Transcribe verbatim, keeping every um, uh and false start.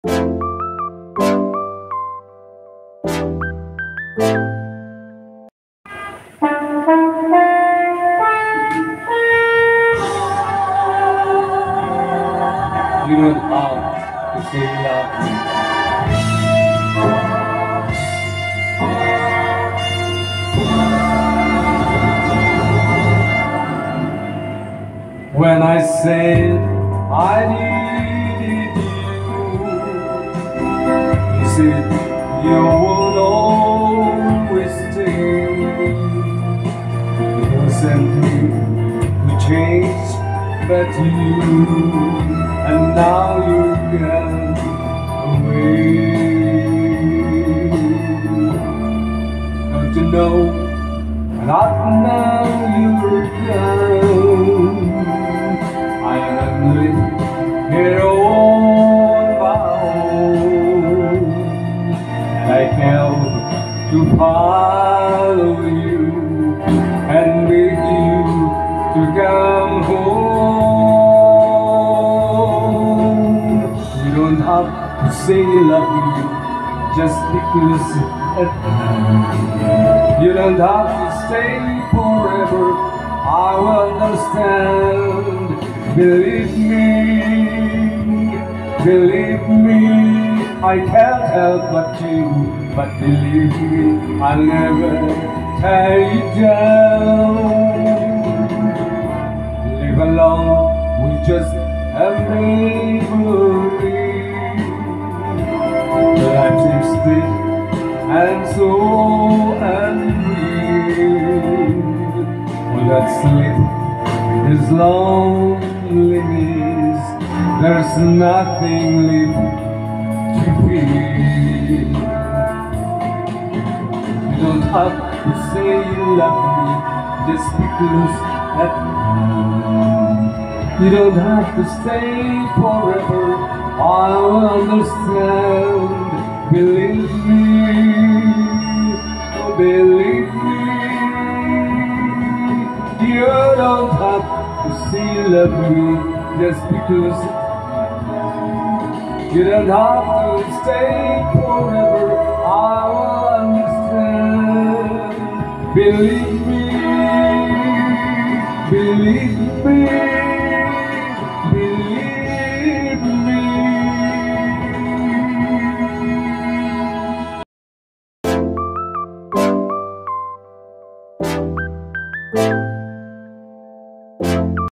You don't have to say you love me. When I said I needed you, you said you would always stay. It wasn't me who changed, but you, and now you've gone away. Don't you know, not now you're gone, I am living here on my own. And I help to follow you and beg you to come home. You don't have to say you love me just because you don't have to stay forever. I will understand. Believe me, believe me, I can't help but you. But believe me, I'll never tear you down. Live alone with just a memory. Life seems deep and so unreal. All that sleep is loneliness. There's nothing left to feel. You don't have to say you love me just because at you don't have to stay forever. I'll understand. Believe me, oh believe me. You don't have to say you love me just because. You don't have to stay forever. I will understand. Believe me, believe me.